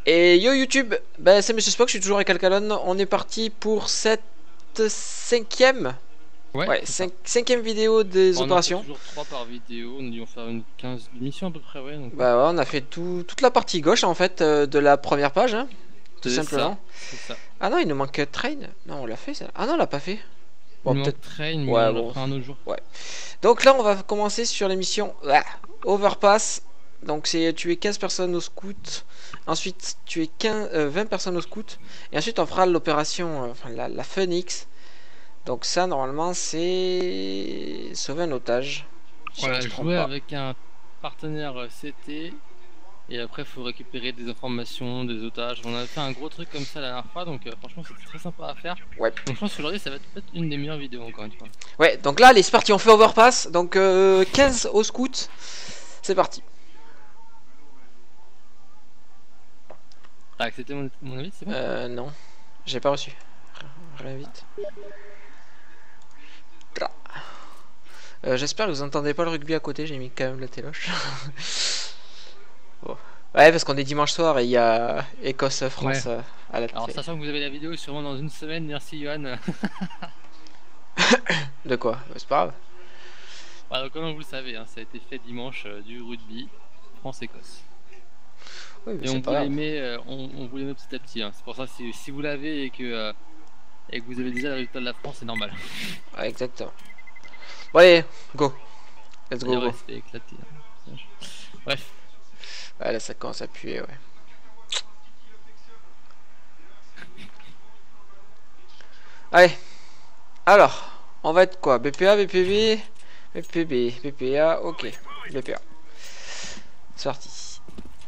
Et yo YouTube, ben c'est Monsieur Spock, je suis toujours avec Alcalon. On est parti pour cette cinquième, Ouais, cinquième vidéo des on en fait opérations. toujours 3 par vidéo, nous devions faire une 15 missions à peu près, ouais. Donc, Bah ouais, on a fait toute la partie gauche en fait de la première page, hein, tout simplement. C'est ça. Ah non, il nous manque Train. Non, on l'a fait ça. Ah non, on l'a pas fait. Bon, Bon, il peut-être. manque Train, mais Ouais, on bon. le fera un autre jour. Ouais. Donc là, on va commencer sur l'émission Overpass. Donc c'est tuer 15 personnes au scout. Ensuite, tuer 20 personnes au scout. Et ensuite, on fera l'opération, enfin la Phoenix. Donc ça, normalement, c'est sauver un otage. Voilà, Je me trompe jouer pas. avec un partenaire CT. Et après, il faut récupérer des informations, des otages. On a fait un gros truc comme ça la dernière fois, donc franchement, c'est très sympa à faire. Ouais. Donc je pense qu'aujourd'hui, ça va être peut-être une des meilleures vidéos, encore une fois. Ouais, donc là, allez, c'est parti, on fait Overpass. Donc 15 au scout. C'est parti. T'as accepté mon avis, c'est bon? Non, j'ai pas reçu. Réinvite. J'espère que vous entendez pas le rugby à côté, j'ai mis quand même la téloche. Bon. Ouais, parce qu'on est dimanche soir et il y a Écosse-France Ouais. à la Alors, télé. sachant que vous avez la vidéo sûrement dans une semaine, merci Johan. De quoi? C'est pas grave. Voilà, donc, comme vous le savez, hein, ça a été fait dimanche du rugby France-Écosse. Oui, mais Et c'est pas grave. on vous les met petit à petit. Hein. C'est pour ça si vous l'avez et que vous avez déjà le résultat de la France, c'est normal. Ouais, exactement. Bon, allez, go. Let's go, D'ailleurs, go. il se fait éclater. Hein. Bref. Ouais, là, ça commence à puer, ouais. Allez. Alors, on va être quoi? BPA, BPB, BPB, BPA, ok. BPA. C'est parti.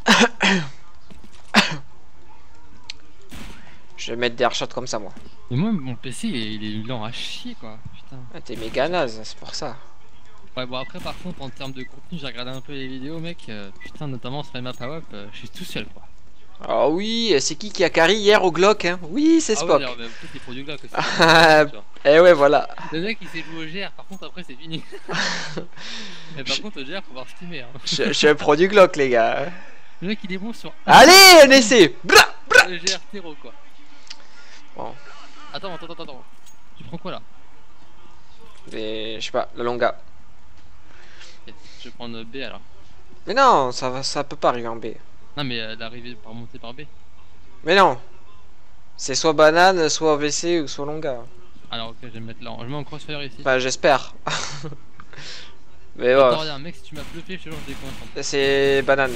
Je vais mettre des airshots comme ça, moi. Mais moi, mon PC, il est lent à chier, quoi. Putain. Ah, t'es méga naze, c'est pour ça. Ouais, bon, après, par contre, en termes de contenu, j'ai regardé un peu les vidéos, mec. Putain, notamment sur les maps à WAP, je suis tout seul, quoi. Ah oui, c'est qui a carry hier au Glock, hein? Oui, c'est Spock. Ah ouais, peut-être les produits Glock aussi. Eh ouais, voilà. Le mec, il s'est joué au GR, par contre, après, c'est fini. Mais par contre, au GR, faut voir steamer. Hein. Je suis un pro du Glock, les gars. Le mec, il est bon sur. Allez, un essai. Bra, bra. Le GR terreau, quoi. Bon. Attends. Tu prends quoi là? Je sais pas, la longa. Ok, je vais prendre B alors. Mais non, ça peut pas arriver en B. Non, mais l'arrivée par monter par B. Mais non. C'est soit banane, soit VC ou soit longa. Alors, ok, je vais me mettre là. Je mets en crossfire ici. Enfin, j'espère. Mais Attends, ouais. regarde, mec, si tu m'as bluffé, je te jure, je décoince. C'est banane.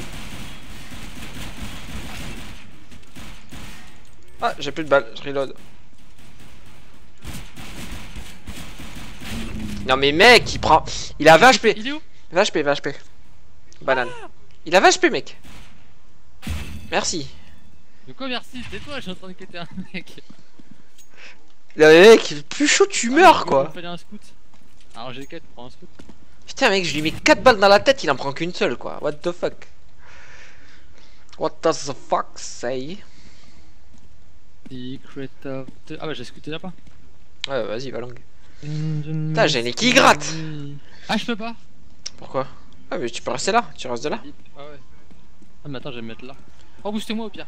Ah, j'ai plus de balles, je reload. Non mais mec, il prend... Il a 20 HP. Il est où? 20 HP, 20 HP. Banane. Il a 20 HP, mec. Merci. De quoi merci? C'est toi, je suis en train de quitter un mec. Non mais mec, plus chaud tu meurs quoi. Il fallait un scout. Alors j'ai 4 pour un scout. Putain mec, je lui mets 4 balles dans la tête, il en prend qu'une seule quoi. What the fuck? What does the fuck say? Secret of the... Ah bah j'ai scouté là pas. Ouais vas-y va longue. Putain j'ai un nez qui gratte. Ah je peux pas. Pourquoi? Ah mais tu peux rester là, tu restes de là. Ah ouais. Ah mais attends je vais me mettre là. Oh boostez-moi au pire.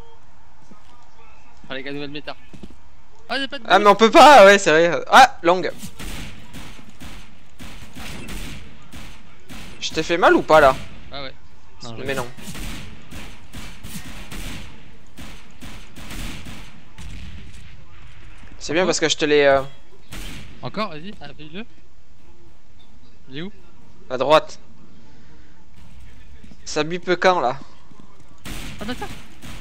Ah les gars nouvelle méta. Ah y'a pas de boost. Ah mais on peut pas, ouais c'est vrai. Ah longue. Je t'ai fait mal ou pas là? Ah ouais. Non, Mais non. C'est bien parce que je te l'ai... Encore, vas-y, fais-le. Il est où? à droite. Ça bip quand là? Ah d'accord.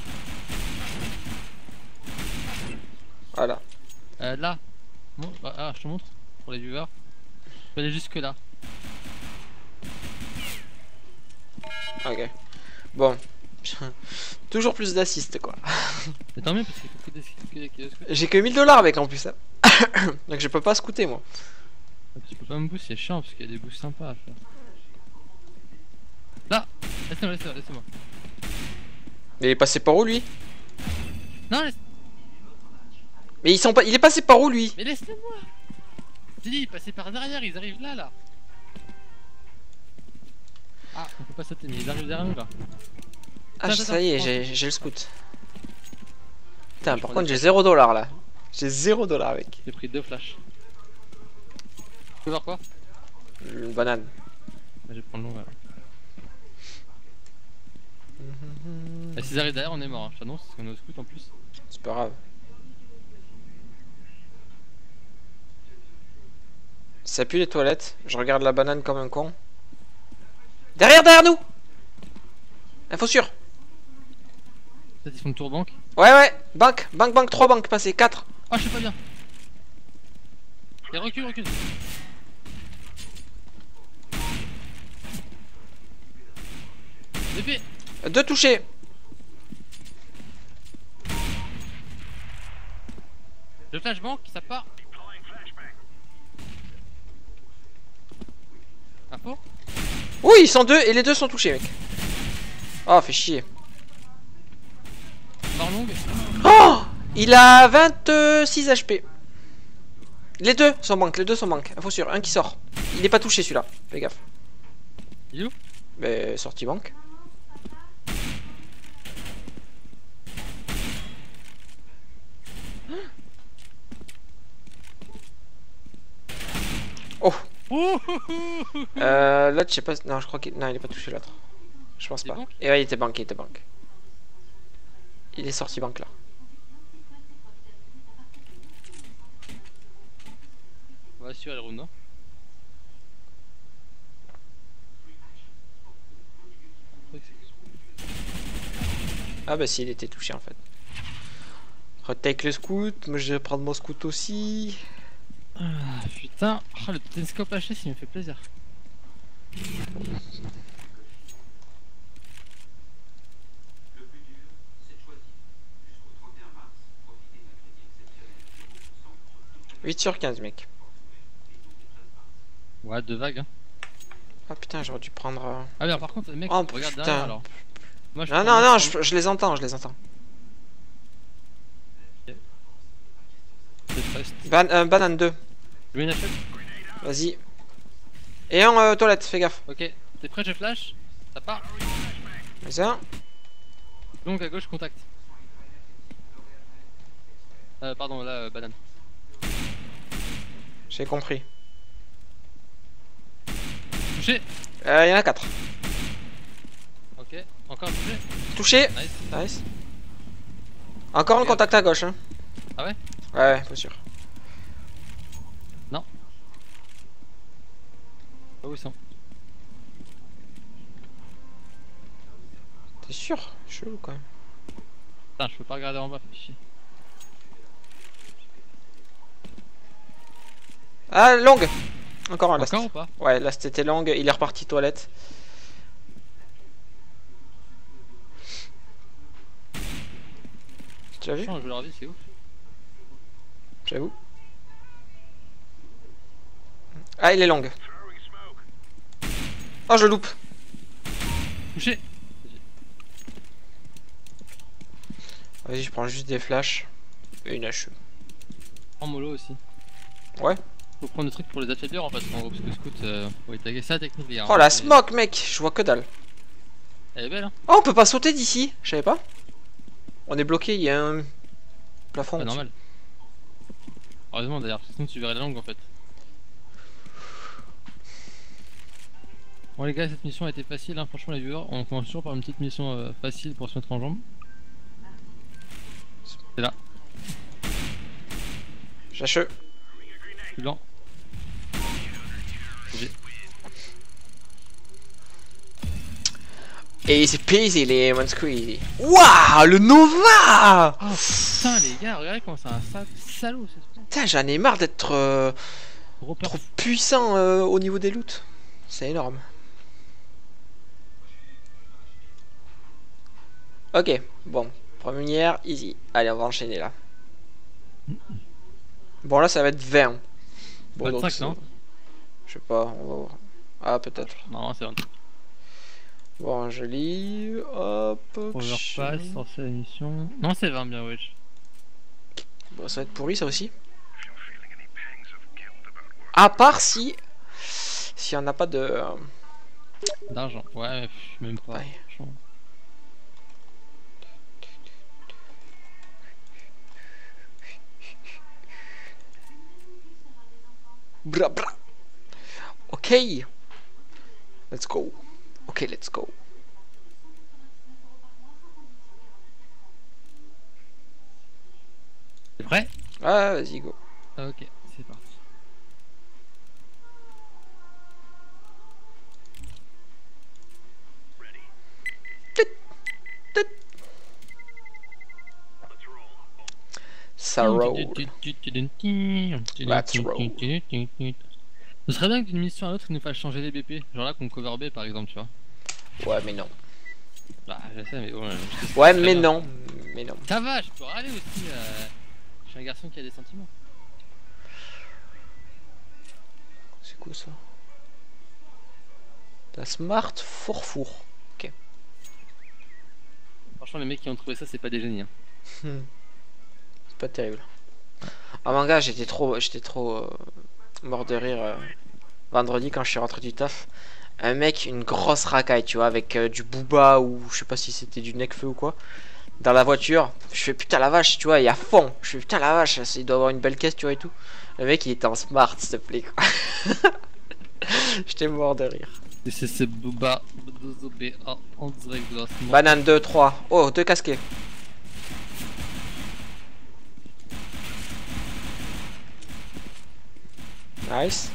Voilà. Là. Bon, ah, je te montre pour les viewers. Je peux aller jusque là. Ok. Bon. Toujours plus d'assist quoi. Mais tant mieux parce qu'il faut que des scouts. J'ai que 1000$ avec en plus. Hein. Donc je peux pas scouter moi. Tu peux pas me boost, c'est chiant parce qu'il y a des boosts sympas à faire. Là. Laissez-moi. Mais il est passé par où lui? Non, laisse... Mais ils sont pas... il est passé par où lui? Mais laisse-le-moi. J'ai dit, passez par derrière, ils arrivent là. Ah, on peut pas sauter, mais ils arrivent derrière nous là. Ah, Attends, ça y est, attends, j'ai le scout. Putain, je par prends contre, des j'ai 0 $ là. J'ai 0 $, mec. J'ai pris 2 flashs. Tu veux voir quoi? Une banane. Bah, je vais prendre le long alors. Et s'ils arrivent derrière, on est mort, hein. Je t'annonce, parce qu'on est au scout en plus. C'est pas grave. Ça pue les toilettes. Je regarde la banane comme un con. Derrière nous! Info sûre. Peut-être ils font le tour banque. Ouais, banque, 3 banques passées, 4. Ah, je sais pas bien. Et recule. Épée. 2 touchés. Le flash banque, ça part. Info. Oui, ils sont 2 et les 2 sont touchés, mec. Oh, fait chier. Mort longue. Oh, il a 26 HP. Les deux sont banques, info sûre, un qui sort. Il est pas touché celui-là, fais gaffe. Il est où? Mais sortie banque. Oh. L'autre je sais pas, non je crois qu'il... Non il est pas touché l'autre. Je pense pas. Et ouais il était banque, Il est sorti banque là. On va assurer le round, non? Ah bah si il était touché en fait. Retake le scout, moi je vais prendre mon scout aussi. Ah putain, oh, le télescope HS il me fait plaisir. « 8/15 mec. Ouais, 2 vagues hein. Ah putain j'aurais dû prendre... Ah mais par contre mec, Oh, regarde putain. derrière alors. Moi, je Non, je les entends, Banane 2. Je mets une achète. Vas-y. Et un toilette, fais gaffe. Ok, t'es prêt, je flash. Ça part. Vas-y un. Donc à gauche, contact. Pardon, là, banane. J'ai compris. Touché. Il y en a 4. Ok, encore touché. Touché. Nice. Nice. Encore un contact à gauche. Hein. Ah ouais? Ouais, pas sûr. Non. Ah oui, ça. T'es sûr? Chelou quand même. Putain, je peux pas regarder en bas, fais chier. Ah, longue. Encore un last. Encore ou pas? Ouais, là c'était longue, il est reparti toilette. Tu l'as vu? Je leur dis, c'est ouf. J'avoue. Ah, il est longue. Oh, je loupe. Touché. Vas-y, je prends juste des flashs. Et une HE. En mollo aussi. Ouais. Faut prendre des trucs pour les affaiblir en fait, en gros, parce que scout, faut étaguer ça technique les gars. Oh la smoke, mec, je vois que dalle. Elle est belle hein. Oh, on peut pas sauter d'ici, je savais pas. On est bloqué, il y a un plafond. Pas normal. Heureusement d'ailleurs, sinon tu verrais la langue en fait. Bon les gars, cette mission a été facile, hein. Franchement les viewers, on commence toujours par une petite mission facile pour se mettre en jambe. C'est là. J'achète. Plus lent. Easy peasy lemon squeezy. Waouh, le Nova! Oh putain les gars, regardez comment c'est un salaud ce truc. Putain, j'en ai marre d'être trop puissant au niveau des loots. C'est énorme. Ok, bon. Première, easy. Allez, on va enchaîner là. Bon, là, ça va être 20. Bon, 25, non? Je sais pas, on va voir. Ah, peut-être. Non, c'est 25. Bon, je lis. Hop. Overpass, lancer la mission. Non, c'est 20 bien, wesh. Bon, ça va être pourri, ça aussi. À part si. Si on n'a pas de. D'argent, ouais, même pas. Ouais. Bra bra. Ok. Let's go. Ok, let's go. T'es prêt? Ah, vas-y, go. Ok, c'est parti. Ça roll. Let's roll. Ce serait bien que d'une mission à l'autre, il nous fasse changer les BP. Genre là, qu'on cover B par exemple, tu vois. Ouais, mais non. Bah, je sais, mais bon. Ouais, mais non. Mais non. Ça va, je peux râler aussi. Je suis un garçon qui a des sentiments. C'est quoi ça? La Smart Fourfour. Ok. Franchement, les mecs qui ont trouvé ça, c'est pas des génies. Hein. C'est pas terrible. Ah mon gars, j'étais trop mort de rire vendredi quand je suis rentré du taf. Un mec, une grosse racaille, tu vois, avec du booba ou je sais pas si c'était du Necfeu ou quoi. Dans la voiture, je fais putain la vache, tu vois, il est à fond. Je fais putain la vache, il doit avoir une belle caisse, tu vois et tout. Le mec, il était en smart, s'il te plaît. J'étais mort de rire. Et c'est Booba en direct de la Smart. Banane 2, 3. Oh, 2 casquets. Nice.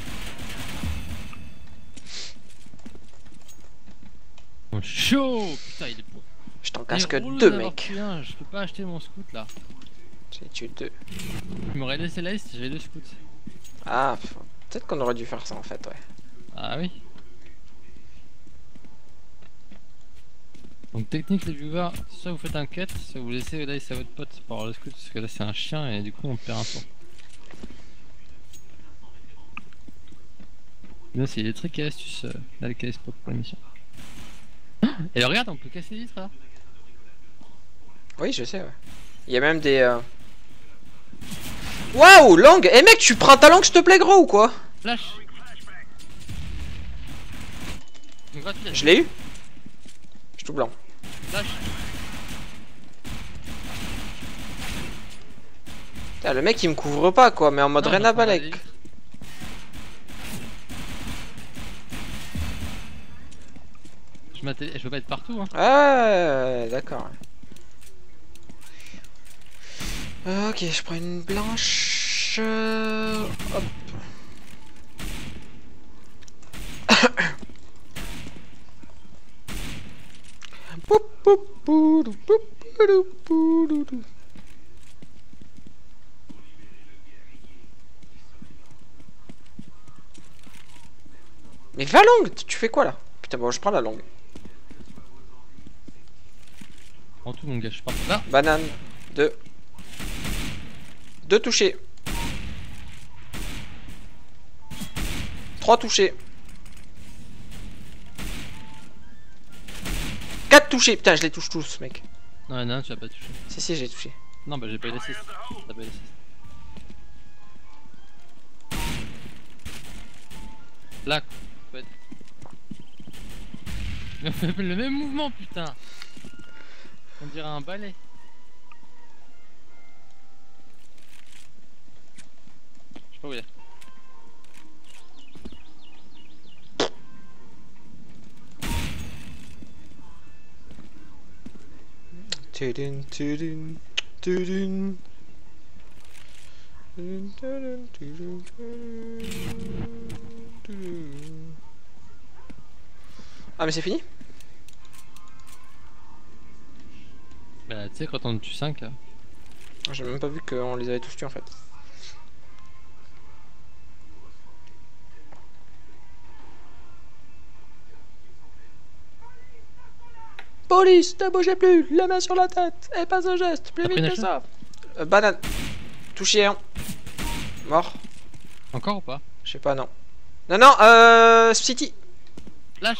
Oh, chaud. Putain, il est beau. Je t'en casque Et 2, mec. Je peux pas acheter mon scout là. J'ai tué 2. Il m'aurait laissé la liste, j'avais 2 scouts. Ah, peut-être qu'on aurait dû faire ça en fait, ouais. Ah oui. Donc technique les viewers, soit vous faites un cut, soit vous laissez dice à votre pote pour avoir le scout, parce que là c'est un chien et du coup on perd un point. Là c'est des trucs et astuces dans les KS pour l'émission. Et regarde, on peut casser les vitres là. Oui, je sais, ouais. Il y a même des... Waouh, langue. Eh mec, tu prends ta langue, s'il te plaît, gros, ou quoi? Flash. Je l'ai eu. Je suis tout blanc. Flash. Putain, le mec, il me couvre pas, quoi, mais en mode Rena Balek. Je veux pas être partout, hein. Ah, d'accord. Ok, je prends une blanche. Hop. Mais va longue, tu fais quoi là? Putain, bon, je prends la longue. En tout mon gars, je pars là. Banane. 2. 2 touchés. 3 touchés. 4 touchés. Putain, je les touche tous, mec. Non, y'en a un, tu l'as pas touché. Si, j'ai touché. Non, bah j'ai pas eu l'assist. T'as pas eu l'assist. Là, faut être... Mais on fait le même mouvement, putain. On dirait un balai. Je sais pas où il est. Tudun, tudun, tudun. Tudun, tudun, tudun, tudun. Ah mais c'est fini? Bah tu sais quand on tue 5 J'ai même pas vu qu'on les avait tous tués en fait. Police, ne bougez plus, la main sur la tête, et pas un geste, plus vite que ça. Banane. Touché un. Mort. Encore ou pas? Je sais pas, non. Non, non, City. Flash.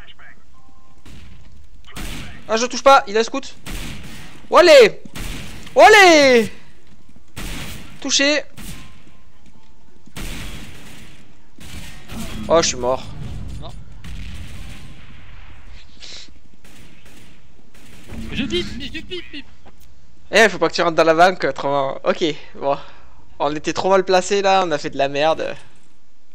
Ah, je touche pas, il a scout. Wallé. Wallé. Touché. Oh, je suis mort. Non. Je bip, mais je bip. Eh, faut pas que tu rentres dans la banque, autrement. Ok, bon. On était trop mal placé là, on a fait de la merde.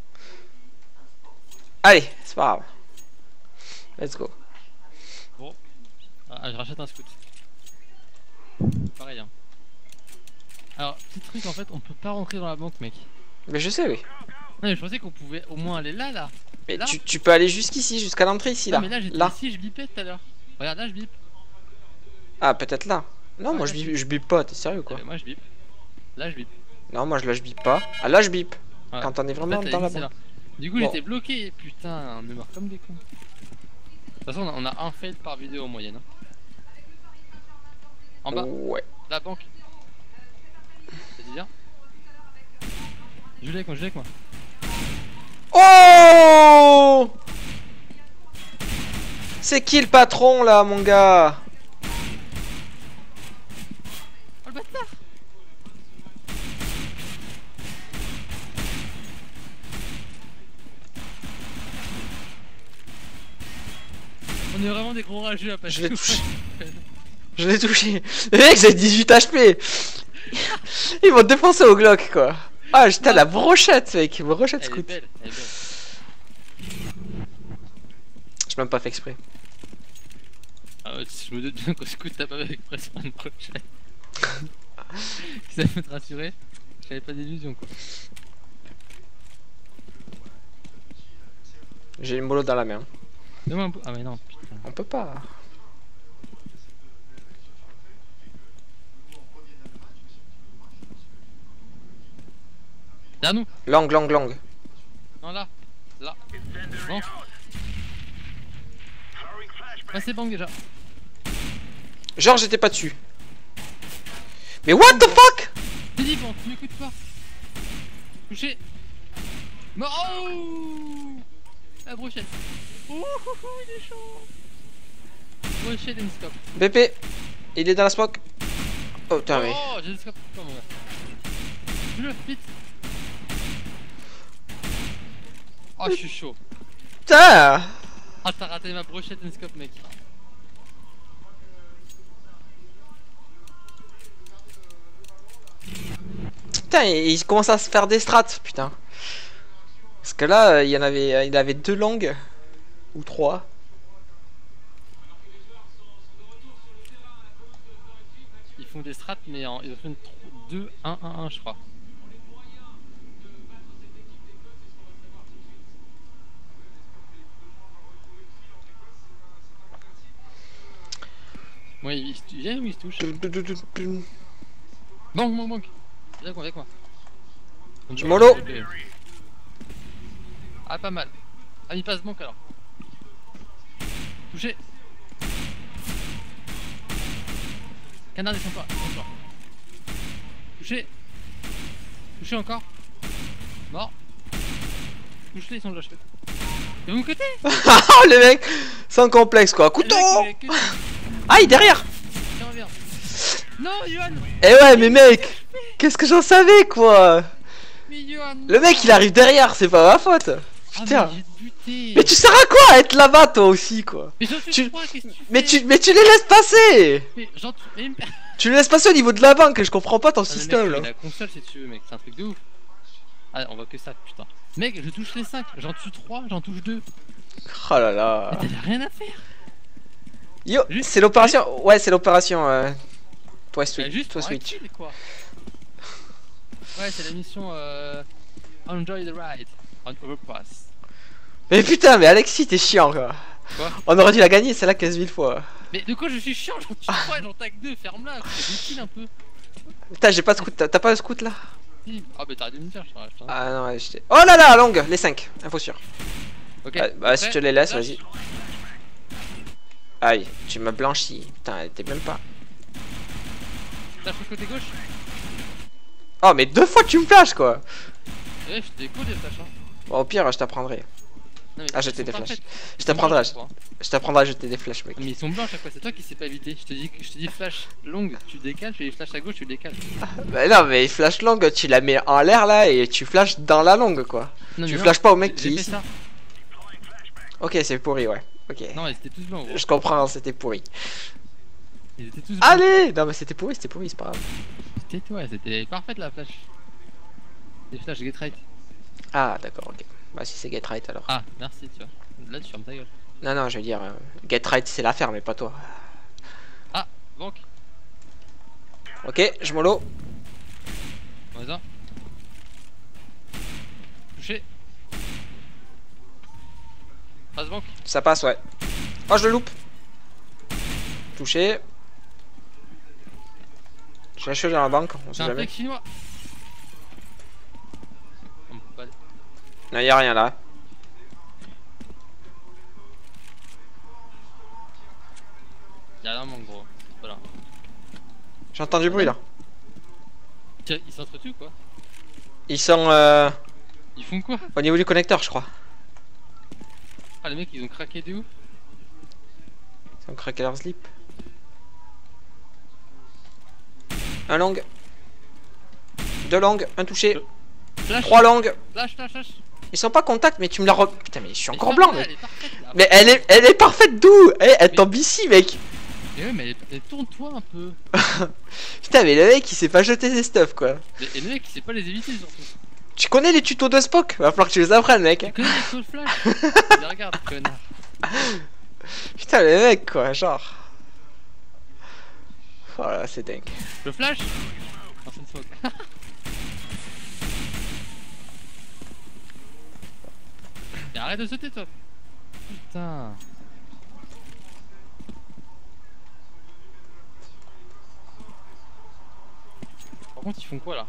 Allez, c'est pas grave. Let's go. Bon. Ah, je rachète un scout. Pareil, hein. Alors, petit truc, en fait, on peut pas rentrer dans la banque, mec. Mais je sais, oui. Non, mais je pensais qu'on pouvait au moins aller là. Mais là. tu peux aller jusqu'ici, jusqu'à l'entrée ici, Non, là. mais là, j'étais Là. ici, je bipais tout à l'heure. Regarde, là, je bip. Ah, peut-être là. Non, Ouais, moi là, je bip pas, t'es sérieux quoi? Moi, je bip. Là, je bip. Non, moi je bip pas. Ah, là je bip. Ouais. Quand on est En vraiment fait, dans la c'est là. banque. Du coup, Bon. j'étais bloqué. Putain, on est mort comme des cons. De toute façon, on a un fail par vidéo en moyenne. Hein. En bas, Ouais. la banque. Ça dit bien? Joue avec moi, joue avec moi. Oh! C'est qui le patron là, mon gars? Oh le bâtard! On est vraiment des gros rageux à passer. Je l'ai touché. Je l'ai touché. Les mecs, j'ai 18 HP. Ils m'ont défoncé au Glock quoi. Ah, j'étais à la brochette, mec. Brochette Elle est scout. belle, elle est belle. J'ai même pas fait exprès. Ah ouais, je me doute bien qu'au scout t'as pas avec pression une prochaine. Ça peut te rassurer, j'avais pas d'illusion quoi. J'ai une mollo dans la main. Donne-moi un bout. Ah mais non, putain. On peut pas. Derrière nous. Langue. Non là. Là. Bon. Ah c'est bang déjà. Genre, j'étais pas dessus. Mais what the fuck? J'ai dit bon, tu m'écoutes pas. Touché. Oh la brochette. Ouh, il est chaud. Brochette et une scope. BP, il est dans la smoke. Oh putain, mais. Oh, j'ai une scope. Non, mon gars. Je vite. Oh, je suis chaud. Putain! Ah, t'as raté ma brochette et une scope, mec. Putain, il commence à se faire des strats, putain. Parce que là, il avait 2 langues. Ou 3. Ils font des strats, mais ils ont fait une 2-1-1-1, je crois. Ouais, il vient ou il se touche? Banque. Viens avec moi. Du mollo. Ah, pas mal. Ah, il passe banque alors. Touché. Canard descend pas. Touché. Touché encore. Mort. Touche-les, ils sont de l'achevés. De mon côté. Oh les mecs, sans complexe quoi. Couteau. Aïe derrière. Tiens, reviens. Non, Yohan. Eh ouais mais mec, qu'est-ce que j'en savais quoi. Mais Yohan. Le mec il arrive derrière, c'est pas ma faute. Ah, Putain. mais j'ai buté. Mais tu sers à quoi à être là-bas toi aussi quoi. Mais j'en suis tu- trois, qu'est-ce que tu Mais fais? tu les laisses passer. Mais j'en mais... Tu les laisses passer au niveau de la banque, je comprends pas ton Ah, mais système mec, là. la console si tu veux, mec, c'est un truc de ouf. Ah, on voit que ça, putain. Mec, je touche les 5, j'en tue 3, j'en touche 2. Oh là là. Mais t'as rien à faire. Yo, Juste- c'est l'opération. Ouais, c'est l'opération. Toi Juste switch, toi pour un switch. kill, quoi. Ouais, c'est la mission Enjoy the ride on Overpass. Mais putain, mais Alexis, t'es chiant quoi. Quoi? On aurait dû la gagner, c'est là 15 000 fois. Mais de quoi je suis chiant, j'en tue 3 et j'en tag 2, ferme-la, c'est utile un peu. Putain, j'ai pas de scout, t'as pas de scout là? Si. Ah bah t'arrêtes de me dire, je t'en Ah non, ouais, j'étais. Oh là là, longue, les 5, info sûre. Ok. Bah, si je te les laisse, Flash. vas-y. Aïe, tu m'as blanchi. Putain, t'es même pas. Flash au côté gauche. Oh, mais 2 fois tu me flashes quoi. Ouais, je te déco des flashs. Hein. Bon, au pire, je t'apprendrai. Non, mais Ah, ils jeter sont des pas flashs. faits. Je Ils sont t'apprendrai. blancs, je crois, hein. Je t'apprendrai à jeter des flashs, mec. Mais ils sont blancs à chaque fois, c'est toi qui sais pas éviter. Je te dis flash longue, tu décales, je fais les flashs à gauche, tu décales. Bah non, mais flash longue, tu la mets en l'air là et tu flashes dans la longue quoi. Non, Tu mais non, flashes pas au mec qui est j'ai fait ici. ça. Ok, c'est pourri, ouais. Ok. Non, ils étaient tous blancs, gros. Je comprends, c'était pourri. Ils étaient tous blancs. Allez! Non, mais c'était pourri, c'est pas grave. C'était parfaite la flash. Des flashs get right. Ah, d'accord, ok. Bah si c'est Get Right alors. Ah, merci, tu vois. Là, tu fermes ta gueule. Non, non, je veux dire, Get Right c'est l'affaire, mais pas toi. Ah, banque. Ok, je mollo. Vas-y. Touché. Passe banque. Ça passe, ouais. Oh, je le loupe. Touché. J'ai acheté dans la banque, on C'est sait un jamais. fake chinois. On peut pas aller. Non, y'a rien là. Y'a rien, mon gros. Voilà. J'entends du bruit là. Tiens, ils s'entretuent quoi? Ils sont Ils font quoi? au niveau du connecteur, je crois. Ah, les mecs, ils ont craqué de ouf. Ils ont craqué leur slip. Un long. Deux longues, un touché. Flash. Trois longues. Flash, flash, flash. Ils sont pas contact, mais tu me la re... Putain, mais je suis Mais encore ferme-la, blanc, elle mec. est parfaite, là. Mais elle est parfaite d'où? Elle tombe ici, mec. Mais ouais, mais tourne-toi un peu. Putain, mais le mec, il sait pas jeter ses stuff, quoi. Et le mec, il sait pas les éviter surtout. Tu connais les tutos de Spock? Va falloir que tu les apprennes, mec. Tu connais les codes flash? Mais regarde, connard. Putain, le mec, quoi, genre. Voilà, c'est dingue. Le flash? Non, c'est une smoke. Mais arrête de sauter, toi. Putain. Par contre, ils font quoi là?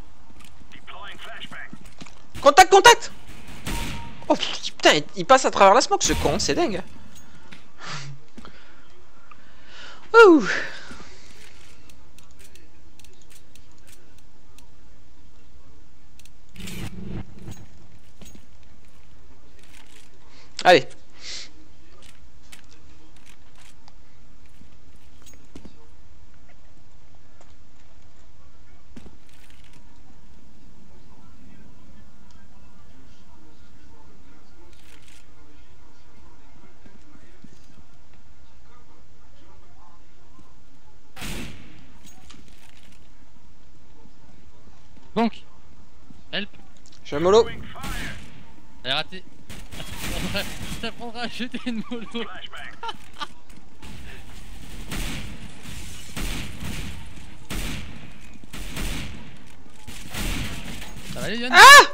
Contact, contact! Oh putain, il passe à travers la smoke, ce con, c'est dingue. Ouh. Allez. Banque. Help. Je mollo. Elle est ratée. Ça prendra à jeter une mollo. Ça va aller, Yann? Ah!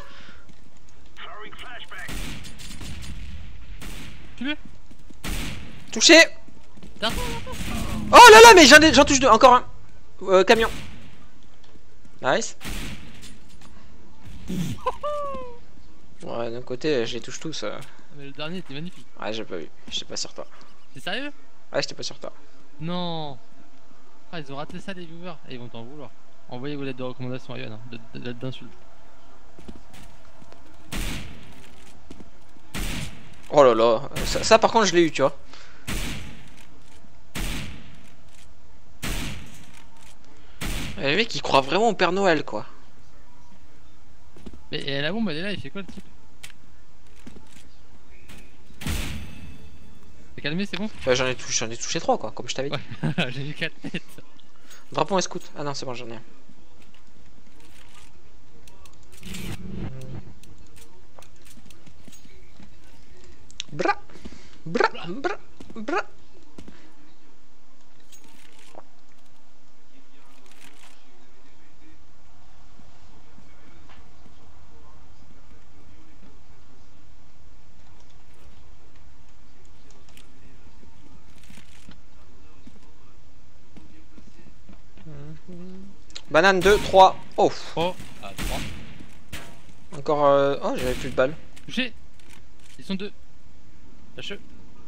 Tu Touché. T'as Oh là là, mais j'en touche deux. Encore un. Camion. Nice. Ouais, d'un côté, je les touche tous. Mais le dernier était magnifique. Ouais, j'ai pas vu. J'étais pas sur toi. T'es sérieux? Ouais, j'étais pas sur toi. Non. Ah, ils ont raté ça, les viewers. Et ils vont t'en vouloir. Envoyez vos lettres de recommandation à Yann, hein, lettres d'insultes. Oh là là. Ça par contre, je l'ai eu, tu vois. Le mec, il croit vraiment au Père Noël, quoi. Mais la bombe, elle est là, il fait quoi le type? T'es calmé, c'est bon? J'en ai touché 3, quoi, comme je t'avais dit. Ouais. J'ai eu 4 têtes. Drapeau et scout. Ah non, c'est bon, j'en ai un. Bra. Bra. Bra. Bra. Banane 2, 3. Oh. Oh, à 3. Encore. Oh, j'avais plus de balles. Touché. Ils sont 2. Lâche-eux.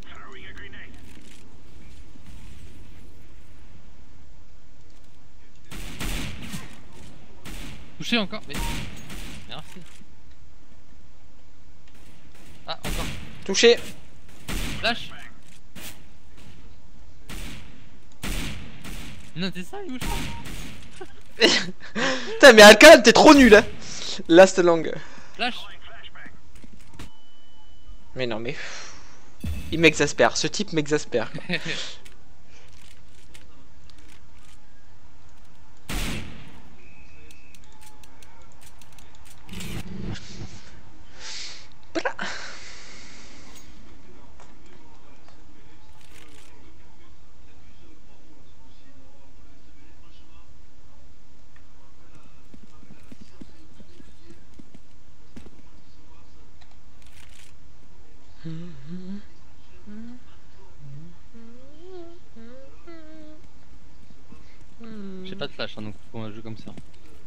Touché encore. Mais. Merci. Ah, encore. Touché. Flash. Non, t'es ça, il bouge pas. Putain, mais Alcal, t'es trop nul, hein. Last long. Flash. Mais non, mais. Il m'exaspère. Ce type m'exaspère. Pas de flash, hein, donc on va jouer comme ça.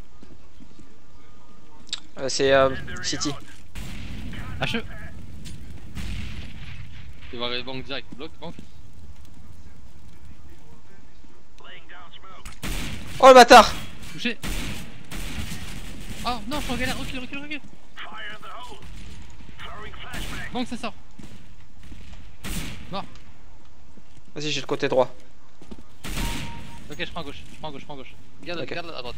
C'est City. HE. Tu vas les banques direct. Bloc, banque. Oh le bâtard! Touché. Oh non, je suis en galère. Recule, recule, recule. Banque, ça sort. Mort. Vas-y, j'ai le côté droit. Ok, je prends à gauche, je prends à gauche, je prends à gauche. Garde, Ok. garde à droite.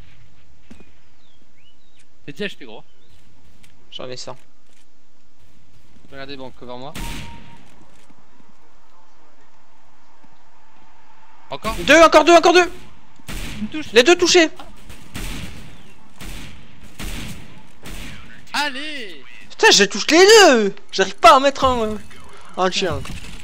C'est 10 HP gros. J'en ai 100. Regardez banque, cover moi. Encore Deux, encore deux, encore deux! une touche. Les deux touchés! Allez. Putain, je touche les deux! J'arrive pas à en mettre un chien.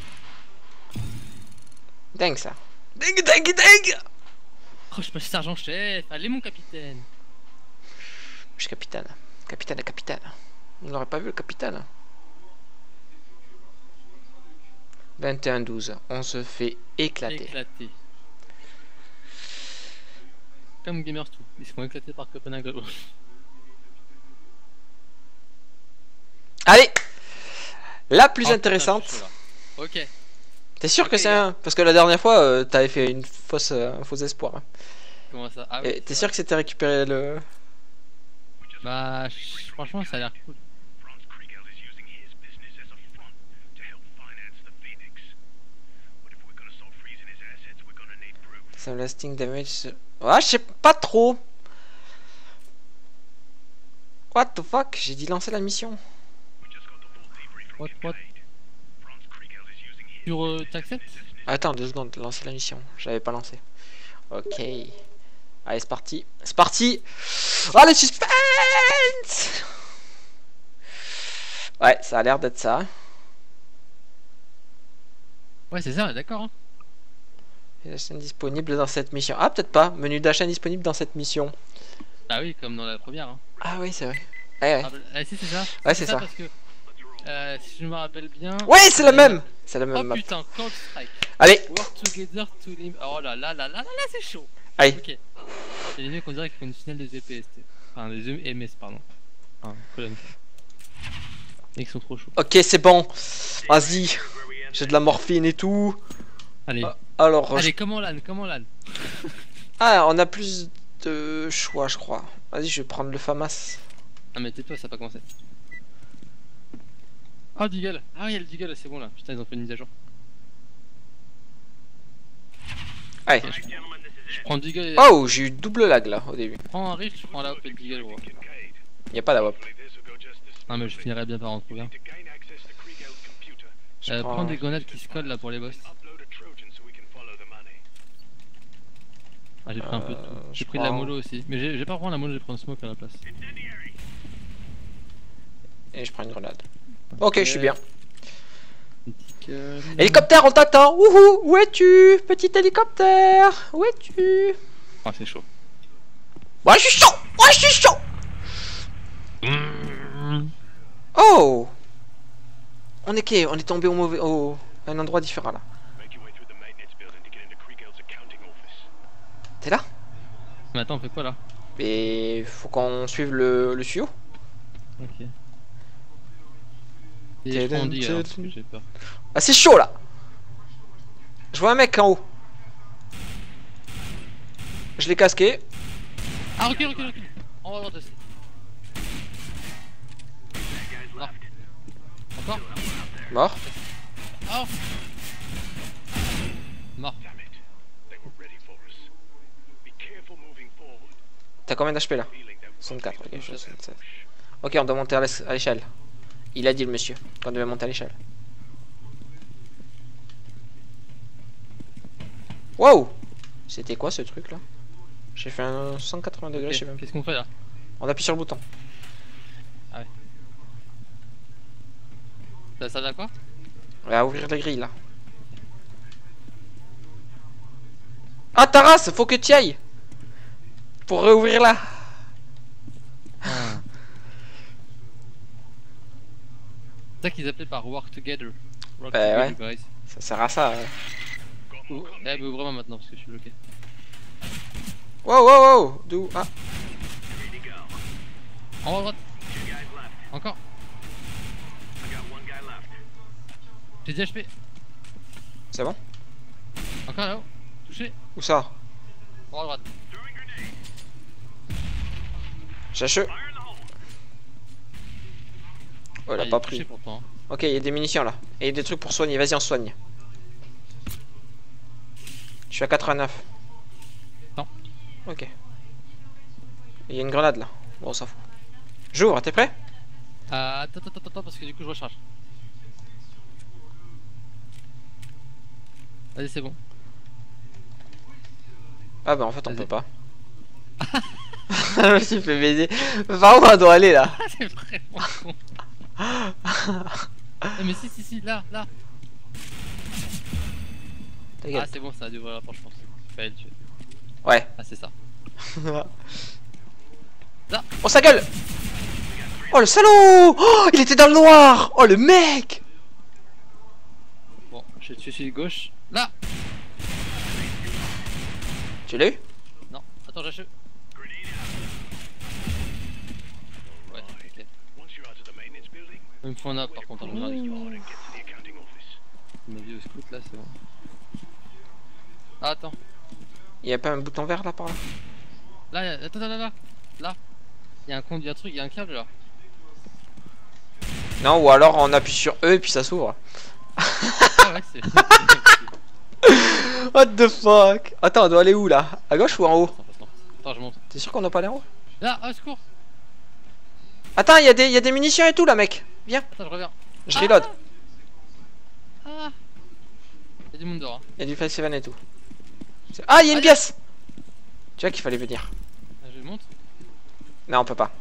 Dingue ça. Dingue, dingue, dingue! Oh, je suis pas sergent chef. Allez mon capitaine. Je suis capitaine. Capitaine, capitaine. On n'aurait pas vu le capitaine. 21-12. On se fait éclater. Éclaté. Comme Gamers tout. Ils se font éclater par Copenhague. Allez! La plus Oh, putain, intéressante. je suis chaud, là. Ok. T'es sûr que Ok, c'est un... Parce que la dernière fois, t'avais fait une fausse, un faux espoir. Hein. Comment ça? Ah Et oui. t'es sûr que c'était récupéré le... Bah, franchement, ça a l'air cool. Some lasting damage... Ouais, je sais pas trop. What the fuck? J'ai dit lancer la mission. What? T'acceptes? Attends 2 secondes, lancer la mission. Je l'avais pas lancé. Ok. Allez, c'est parti. C'est parti. Oh, le suspense! Ouais, ça a l'air d'être ça. Ouais, c'est ça, d'accord. Hein. La chaîne disponible dans cette mission. Ah, peut-être pas. Menu d'achat disponible dans cette mission. Ah oui, comme dans la première. Hein. Ah oui, c'est vrai. Ouais, ouais. Ah, si, c'est ça. Ouais, c'est ça. Parce que, si je me rappelle bien. Ouais, c'est la même. C'est la même Oh map. putain, Cold Strike. Allez. Work together to lim. Oh là là là là là là, c'est chaud. Allez. Ok. Il y a des mecs on dirait qu'ils font une finale des EPS. Enfin, des EMS, pardon. Enfin, colonne. Les mecs sont trop chauds. Ok, c'est bon. Vas-y. J'ai de la morphine et tout. Allez. Alors. Allez, comment LAN, comment LAN. Ah, on a plus de choix, je crois. Vas-y, je vais prendre le FAMAS. Ah, mais tais-toi, ça a pas commencé. Oh, Deagle. Ah, il y a le Deagle, c'est bon là. Putain, ils ont fait une mise à jour. Allez. Okay, je prends Deagle et... Oh, j'ai eu double lag là au début. Je prends un rift, je prends la hop et le Deagle, gros. Y a pas d'AWP. Non, mais je finirai bien par en trouver un. Prends des grenades qui se collent là pour les boss. Ah, j'ai pris un peu de tout. J'ai pris de la mollo aussi. Mais j'ai pas vraiment la mollo, j'ai pris un smoke à la place. Et je prends une grenade. Ok, je suis bien. Nickel. Hélicoptère, on t'attend. Wouhou, où es-tu? Petit hélicoptère, où es-tu? Ah, c'est chaud. Ouais, je suis chaud. Ouais, je suis chaud. Oh. On est tombé au mauvais... à un endroit différent là. T'es là? Mais attends, on fait quoi là? Mais faut qu'on suive le tuyau. Ok. Et je prends un Deagle alors, parce que j'ai peur. Ah, c'est chaud là. Je vois un mec en haut. Je l'ai casqué. Ah, recule, recule, recule. On va voir dessus. Mort. Encore? Mort. Oh. Mort. T'as combien d'HP là? 64, ok, je suis à 67. Ok, on doit monter à l'échelle. Il a dit le monsieur qu'on devait monter à l'échelle. Wow! C'était quoi ce truc là? J'ai fait un 180 degrés, Okay. je sais même. Qu'est-ce qu'on fait là? On appuie sur le bouton. Ah ouais. Ça sert à quoi? On va ouvrir la grille là. Ah Taras, faut que tu ailles pour réouvrir là. Ah. C'est ça qu'ils appelaient par work together. Work Ouais. guys. Ça sert à ça. Oh, eh, mais ouvre-moi maintenant parce que je suis bloqué. Wow, wow, wow. D'où? Ah. En haut à droite. Encore. J'ai 10 HP. C'est bon? Encore là-haut. Touché. Où ça? En haut à droite. Cherche. Oh, il a Ah, pas est touché pris. pourtant. Ok, il y a des munitions là. Et il y a des trucs pour soigner. Vas-y, on soigne. Je suis à 89. Non. Ok. Il y a une grenade là. Bon, on s'en fout. J'ouvre, t'es prêt? Attends, parce que du coup je recharge. Vas-y, c'est bon. Ah bah en fait on Vas-y. peut pas. Je me suis fait baiser. Par où on doit aller là? C'est vraiment con. Mais si, là. Ta gueule. Ah, c'est bon, ça a dû ouvrir la porte, je pense. Fallait le tuer. Ouais. Ah, c'est ça. Oh sa gueule! Oh le salaud! Oh il était dans le noir! Oh le mec! Bon, je vais tuer celui de gauche. Là! Tu l'as eu? Non, attends, j'achète. Ouais, ok. Il me faut un app par contre, on va ma vie au scout là, c'est bon. Ah, attends. Il y a pas un bouton vert là par là? Là, attends, là. Il y a un conduit, un truc, il y a un câble là. Non, ou alors on appuie sur E et puis ça s'ouvre. Ah ouais, c'est. What the fuck? Attends, on doit aller où là? À gauche ou en haut? Attends, je monte. T'es sûr qu'on doit pas aller en haut? Là, au secours. Attends, il y a des munitions et tout là mec. Viens, Attends, je reviens. je reload. Ah. Il y a du monde dehors. Hein. Il y a du festival et tout. Ah, il y a une pièce! Tu vois qu'il fallait venir. Ah, je monte. Non, on peut pas.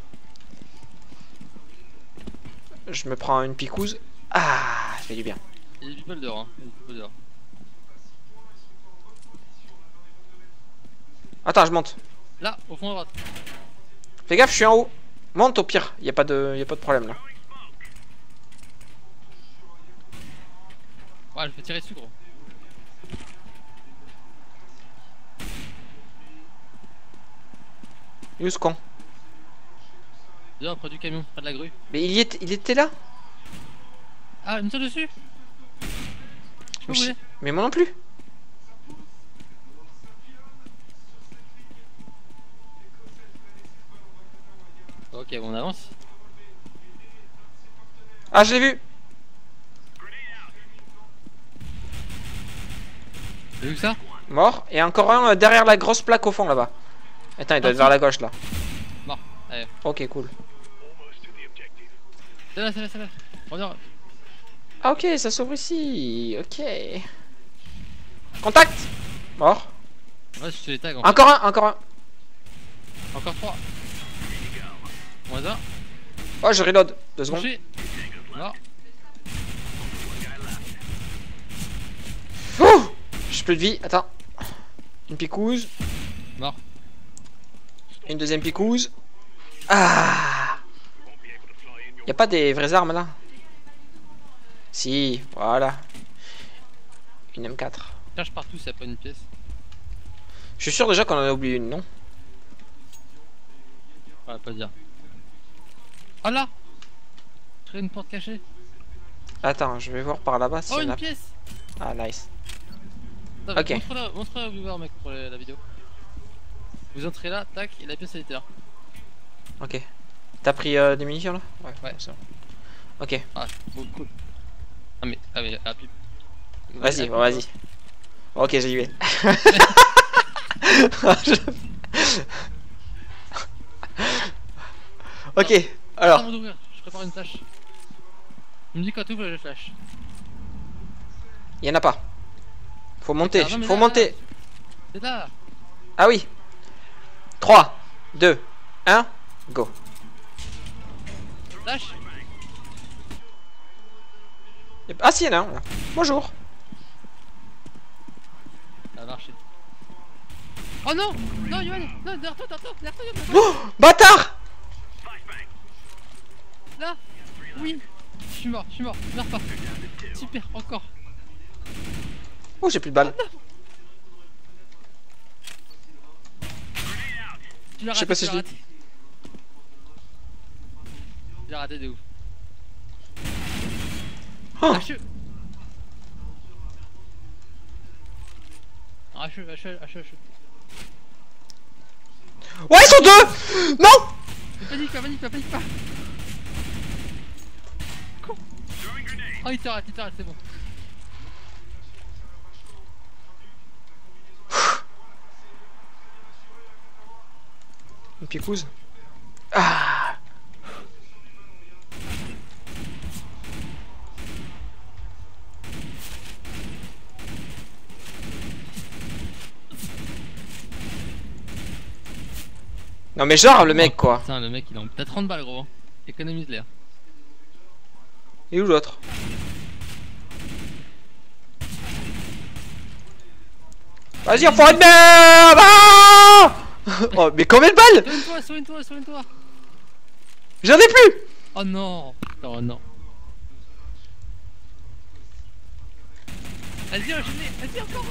Je me prends une picouse. Ah, ça fait du bien. Il y a du people dehors. Hein. Il y a du people dehors. Attends, je monte. Là, au fond à droite. Fais gaffe, je suis en haut. Monte au pire, y a pas de problème là. Ouais, je fais tirer dessus, gros. Il est où ce con? Dehors, près du camion, près de la grue. Mais il était là? Ah, il me tire dessus. Je peux rouler. Mais moi non plus. Ok, bon, on avance. Ah, je l'ai vu. T'as vu ça? Mort. Et encore un derrière la grosse plaque au fond là-bas. Attends, il doit être vers la gauche là. Mort. Allez. Ok, cool. C'est là. Reviens. Ah, ok, ça s'ouvre ici. Ok. Contact. Mort. Ouais, je te les tag. Encore un. Encore 3. Moins 1. Oh, je reload. 2 secondes. Touché. Mort. Ouh, j'ai plus de vie. Attends. Une picouse. Mort. Une deuxième picouse. Ah. Y'a pas des vraies armes là? Si, voilà. Une M4. Cherche partout s'il n'y a pas une pièce. Je suis sûr déjà qu'on en a oublié une, non? On va pas dire. Oh là! Je crée une porte cachée. Attends, je vais voir par là-bas si Oh, y en une a. pièce! Ah, nice. Attends, Ok. montre-la au viewer, mec, pour la vidéo. Vous entrez là, tac, et la pièce elle était là. Ok. T'as pris des munitions là? Ouais. C'est bon. Ok. Ah, bon, cool. Ah, mais, pipe. Vas-y, bon, vas-y. Ok, j'y vais. Ok, alors. Avant d'ouvrir, je prépare une tâche. Il me dit quand t'ouvres, je flash. Il y en a pas. Faut monter, Ah, non, mais faut là, monter. C'est là! Ah oui. 3, 2, 1, go. Lâche! Ah si, il y en a un là. Bonjour. Ça a marché. Oh non! Non, Yoann! Non, derrière toi, Yoann! Oh, bâtard. Là! Oui! Je suis mort, meurs pas! Super, encore! Oh, j'ai plus de balles. Je sais pas si je l'ai. J'ai raté de ouf. Oh. HE. HE. Ouais, ils sont deux. Non. Panique pas. Con. Oh, il t'arrête, c'est bon. Une picouse. Ah. Non mais genre le mec quoi. Putain, le mec il en... T'as 30 balles gros. Économise-les. Hein. Et où l'autre? Vas-y, enfoiré de merde. Ah. Oh mais combien de balles? Soigne-toi. J'en ai plus. Oh non. Oh non. Vas-y, vas-y, encore.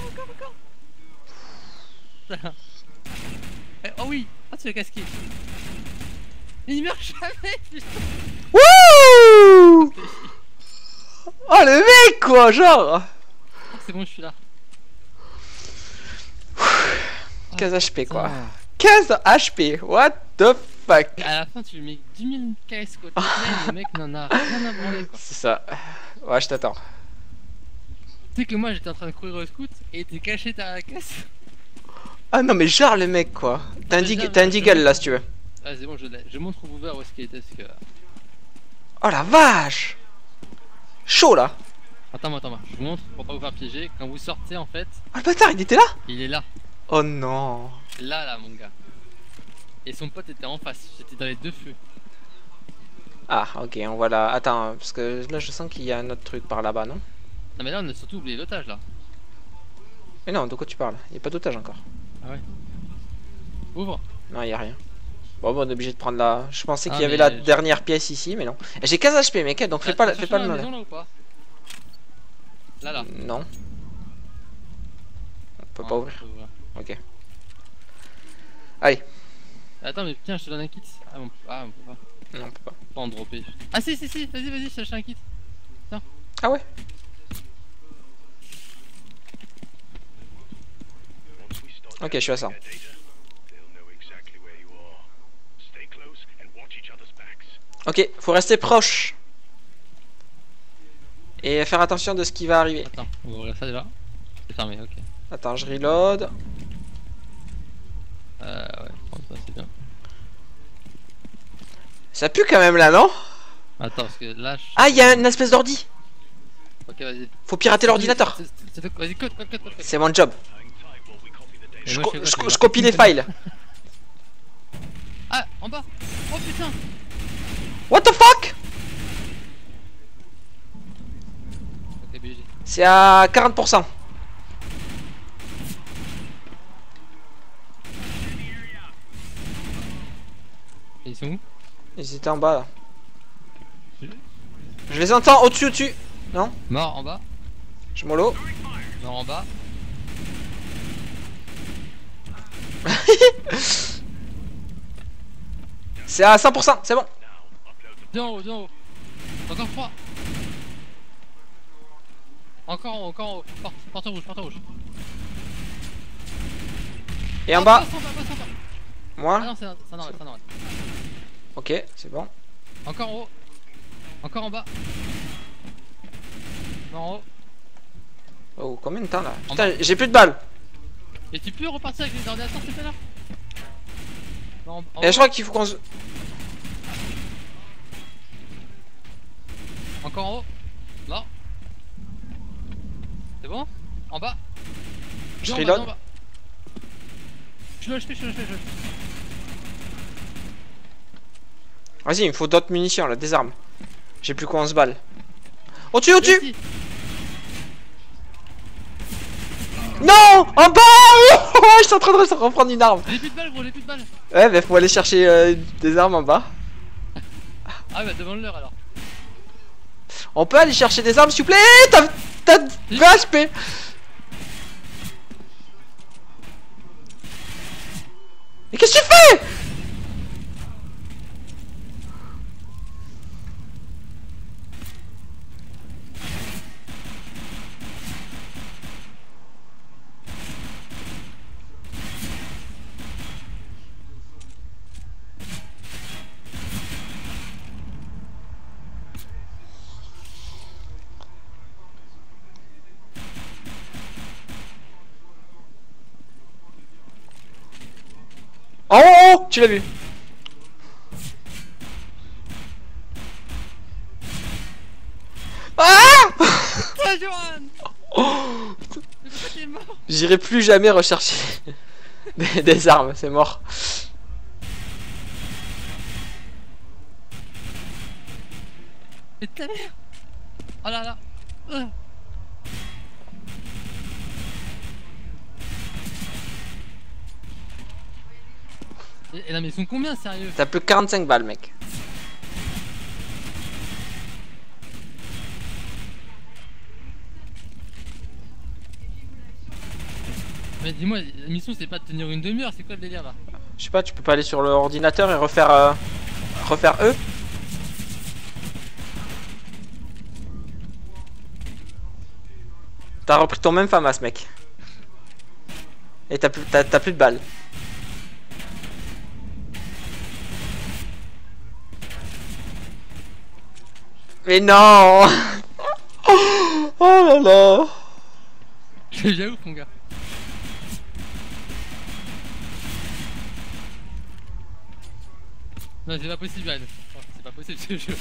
Oh oui. Ah, tu l'as casqué. Il meurt jamais, putain. Wouh. Oh le mec quoi, genre. Oh, c'est bon, je suis là. 15 HP quoi. 15 HP, what the fuck. À la fin, tu lui mets 10 000 KS quoi. Le mec n'en a rien à branler quoi. C'est ça. Ouais, je t'attends. Tu sais que moi j'étais en train de courir au scout et t'es caché derrière la caisse. Ah non mais genre le mec quoi. T'as un deagle là si tu veux. Ah c'est bon, je l'ai. Je montre au boover où est-ce qu'il était parce que... Oh la vache. Chaud là. Attends, je vous montre pour pas vous faire piéger. Quand vous sortez en fait, Oh le bâtard il était là. il est là. Oh non. Là mon gars. Et son pote était en face, j'étais dans les deux feux. Ah ok, on voit là. Attends, parce que là je sens qu'il y a un autre truc par là-bas, non? Non mais là on a surtout oublié l'otage là. Mais non, de quoi tu parles? Il n'y a pas d'otage encore. Ah ouais. Ouvre. Non, il n'y a rien. Bon, on est obligé de prendre la... Je pensais qu'il y avait mais la dernière pièce ici, mais non. J'ai 15 HP mec, donc fais pas le la mal. maison, là ou pas? Là. Non. On peut pas ouvrir. Ok. Allez. Attends mais tiens, je te donne un kit. Ah on peut pas. Non, on peut pas. Pas en dropper. Ah si, vas-y, je te lâche un kit. Tiens. Ah ouais. Ok, je suis à ça. Ok, faut rester proche. Et faire attention de ce qui va arriver. Attends, on va ouvrir ça déjà. C'est fermé, ok. Attends, je reload. Ouais, prends ça, c'est bien. Ça pue quand même là, non? Attends, parce que là. Ah, il y a une espèce d'ordi. Ok, vas-y. Faut pirater l'ordinateur. Vas-y, code. C'est mon job. Et Je, moi, je copie les files. Ah, en bas. Oh putain. What the fuck? Ok, BG. C'est à 40%. Et ils sont où? Ils étaient en bas là. Je les entends au-dessus. Non? Mort en bas. Je mollo. Mort en bas. C'est à 100%, c'est bon. Deux en haut. Encore 3. Encore en haut. Porte rouge. Et en bas, Passe en bas. Ah moi. non, c'est un arrêt. Ok, c'est bon. Encore en haut. Encore en bas. Non, en haut. Oh, combien de temps là? Putain, j'ai plus de balles. Et tu peux repartir avec les ordinateurs, s'il te plaît là? Non, Et je crois qu'il faut qu'on se... Encore en haut. Là. C'est bon? En bas. Je Deux en bas, reload. deux en bas. Je le fais. Vas-y, il me faut d'autres munitions là, des armes. J'ai plus qu'à 11 balles. Au-dessus! Ici. Non! En bas! Je suis en train de reprendre une arme. J'ai plus de balles, gros, Ouais, bah faut aller chercher des armes en bas. Ah bah demande-leur alors. On peut aller chercher des armes s'il vous plaît? T'as 20 HP. Mais qu'est-ce que tu fais? Oh, oh, oh, tu l'as vu? Ah! Ah, Johan! Oh, Mais pourquoi t'es mort? j'irai plus jamais rechercher des armes, c'est mort. Mais ta mère! Oh là là! Et là, mais ils sont combien, sérieux? T'as plus que 45 balles, mec. Mais dis-moi, la mission c'est pas de tenir une demi-heure, c'est quoi le délire là? Je sais pas, tu peux pas aller sur l'ordinateur et refaire refaire eux? T'as repris ton même FAMAS, mec. Et t'as plus de balles. Mais non. Oh là là. J'avoue, mon gars. Non, c'est pas possible, Anne. Oh, c'est pas possible ce jeu.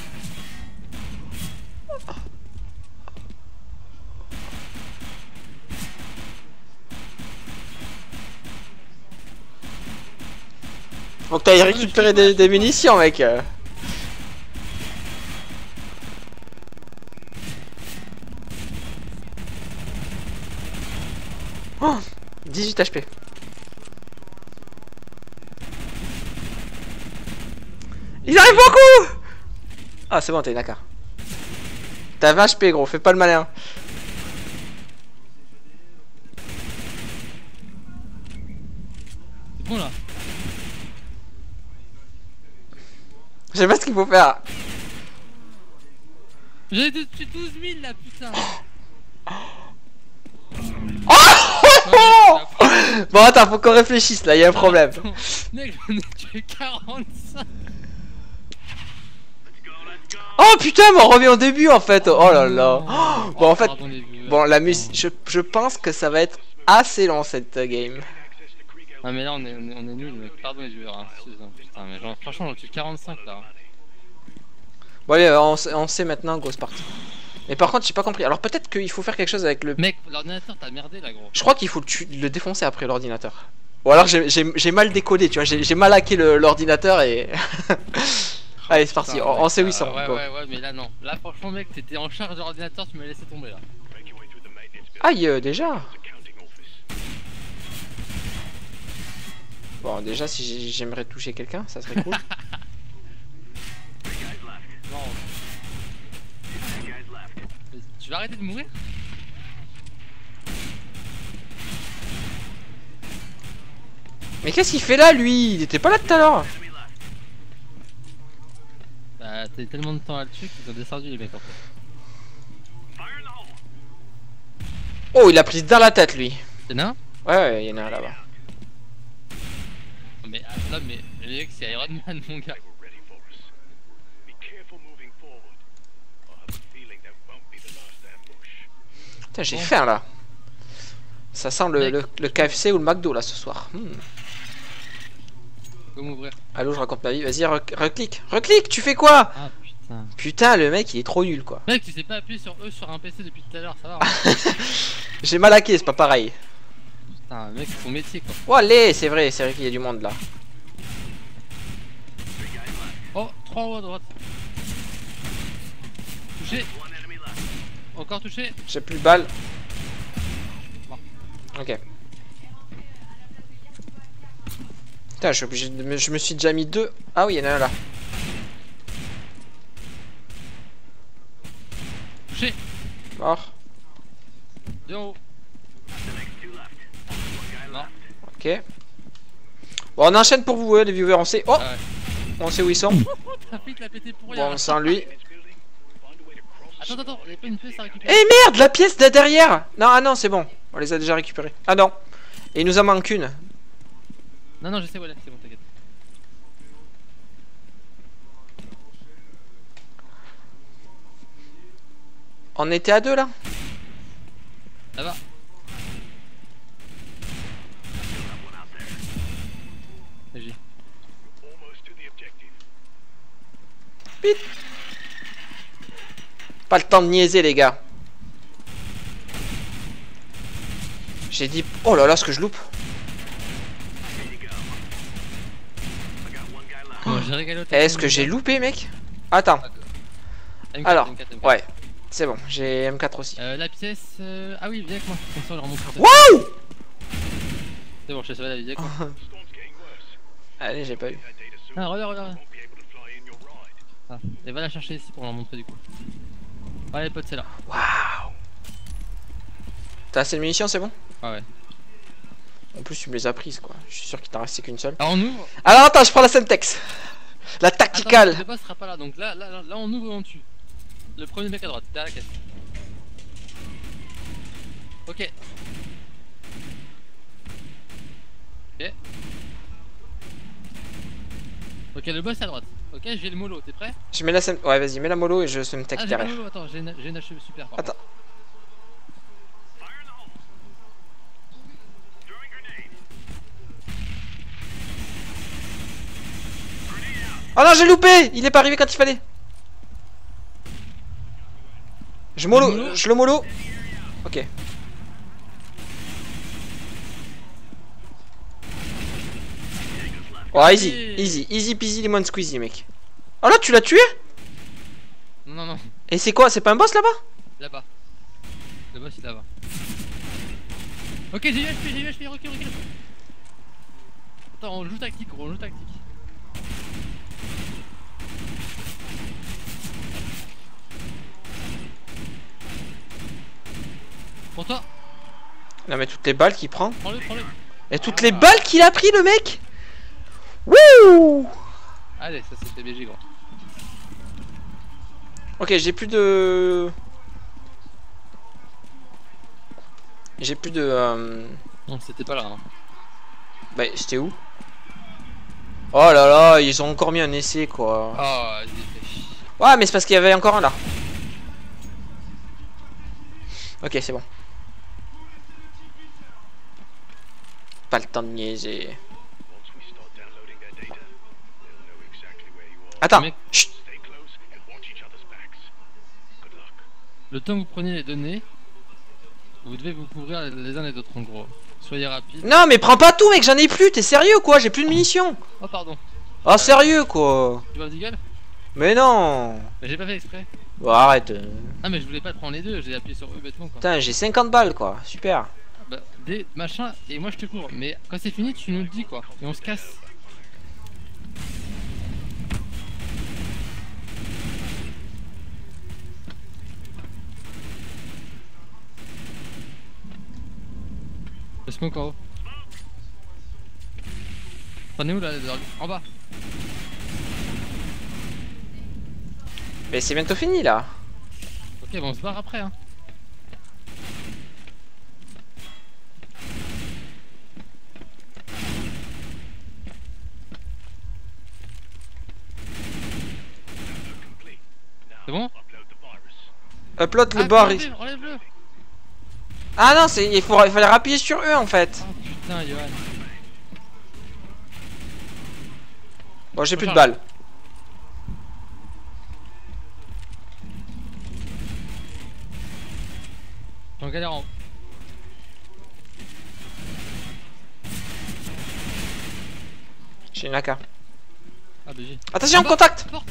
Faut que t'ailles récupérer des munitions, mec. Oh, 18 HP. Ils arrivent beaucoup. Ah, c'est bon, t'as une AK. T'as 20 HP, gros, fais pas le malin. C'est bon là. Je sais pas ce qu'il faut faire. J'ai tué 12 000 là, putain. Oh bon, attends, faut qu'on réfléchisse là, y'a un problème. Attends, mec, j'en ai tué 45. Oh putain, mais on revient au début en fait. Oh là là. Bon, en fait, Pardon, les viewers. bon, la musique, je pense que ça va être assez long cette game. Ah, mais là on est nul, mec. Pardon, les viewers. Hein. Putain, mais genre, franchement, j'en tue 45 là. Bon, allez, on sait maintenant, go, c'est parti. Mais par contre, j'ai pas compris. Alors peut-être qu'il faut faire quelque chose avec le. Mec, l'ordinateur, t'as merdé là, gros. Je crois qu'il faut le défoncer après l'ordinateur. Ou alors j'ai mal décodé, tu vois, j'ai mal hacké l'ordinateur et. Allez, c'est parti, Putain, on mec, sait où ils sont. Ouais, mais là non. Là, franchement, mec, t'étais en charge de l'ordinateur, tu m'as laissé tomber là. Aïe, déjà. Bon, déjà, si j'aimerais toucher quelqu'un, ça serait cool. Non. Tu vas arrêter de mourir? Mais qu'est-ce qu'il fait là, lui? Il était pas là tout à l'heure. Bah, t'as eu tellement de temps à le tuer qu'ils ont descendu les mecs en fait. Oh, il a pris dans la tête, lui. Y'en a un? Ouais, il y en a un là-bas. Mais là, mais les mecs, c'est Iron Man, mon gars. Putain, j'ai faim là. Ça sent le KFC ou le McDo là ce soir. Faut m'ouvrir. Allô, je raconte ma vie. Vas-y, reclique. Reclique, tu fais quoi? Ah putain. Putain, le mec il est trop nul quoi. Mec, tu sais pas appuyer sur E sur un PC depuis tout à l'heure, ça va. Hein. J'ai mal hacké, c'est pas pareil. Putain, mec, c'est ton métier quoi. Oh, allez, c'est vrai qu'il y a du monde là. Oh, 3 en haut à droite. Touché. Encore touché. J'ai plus de balles. Bon. Ok. Putain, je suis obligé de je me suis déjà mis deux. Ah oui, il y en a un là. Touché. Mort. 2 en haut. Non. Ok. Bon, on enchaîne pour vous, les viewers. On sait. Oh, Ah ouais. on sait où ils sont. Trafic l'a pété pour rien. Bon, sans lui. Attends, il y a pas une pièce à Eh récupérer. merde, la pièce de derrière. Non, ah non, c'est bon. On les a déjà récupérés. Ah non. Et il nous en manque une. Non, je sais où elle est, c'est bon, t'inquiète. On était à 2 là. Là-bas. Vas-y. Vite. Pas le temps de niaiser, les gars. J'ai dit... Oh là là, ce que je loupe. Bon, j'ai régalé au Est-ce que j'ai loupé, mec? Attends. M4, Alors, M4. ouais. C'est bon, j'ai M4 aussi. La pièce... Ah oui, viens avec moi. Comme ça, on leur montre. Waouh. C'est bon, je te sauve la vie, viens avec moi. Allez, j'ai pas eu. Ah, regarde. Ah, et va la chercher ici pour leur montrer du coup. Ouais, les potes, c'est là. Waouh. T'as assez de munitions, c'est bon? Ah ouais. En plus, tu me les as prises, quoi. Je suis sûr qu'il t'en restait qu'une seule. Alors on ouvre. Alors, attends, je prends la Semtex. La tacticale. Attends, le boss sera pas là, donc là on ouvre et on tue. Le premier mec à droite, derrière la caisse. Ok. Ok, le boss à droite. Ok, j'ai le mollo, t'es prêt? Je mets la Sem... Ouais, vas-y, mets la mollo et je Semtex Ah, j'ai pas le derrière. mollo, attends, j'ai une HE super. Pardon. Attends. Oh non, j'ai loupé. Il est pas arrivé quand il fallait. Je le mollo. Ok. Oh, easy peasy lemon squeezy, mec. Oh là, tu l'as tué? Non. Et c'est quoi? C'est pas un boss là-bas? Là-bas. Le boss il est là-bas. Ok, j'ai eu HP, recule. Attends, on joue tactique, gros, on joue tactique. Pour toi. Non, mais toutes les balles qu'il prend. Prends-le. Et toutes les balles qu'il a pris, le mec. Wouh. Allez, ça c'était BG, gros. Ok, j'ai plus de... Non, c'était pas là. Hein. Bah, j'étais où? Oh là là, ils ont encore mis un essai, quoi. Oh, il est fait chier. Ouais, mais c'est parce qu'il y avait encore un là. Ok, c'est bon. Pas le temps de niaiser. Attends. Mec. Chut. Le temps que vous preniez les données, vous devez vous couvrir les uns les autres en gros. Soyez rapide. Non, mais prends pas tout, mec, j'en ai plus. T'es sérieux, quoi? J'ai plus de munitions. Oh, pardon. Oh, sérieux, quoi? Tu vas me dire? Mais non. Mais j'ai pas fait exprès. Bon, arrête. Ah, mais je voulais pas prendre les deux, j'ai appuyé sur eux bêtement quoi. Putain, j'ai 50 balles, quoi. Super. Bah, des machins et moi je te couvre. Mais quand c'est fini, tu nous le dis quoi. Et on se casse. Le smoke en haut. T'en es où là? En bas. Mais c'est bientôt fini, là. Ok, bon, on se barre après hein. C'est bon? Upload le Ah, bar. enlève-le. Ah non, il fallait appuyer sur eux, en fait. Oh putain, Johan. Bon, j'ai plus de balles. J'en galère en haut. J'ai une AK. Ah, BG. Attention, contact. Porte.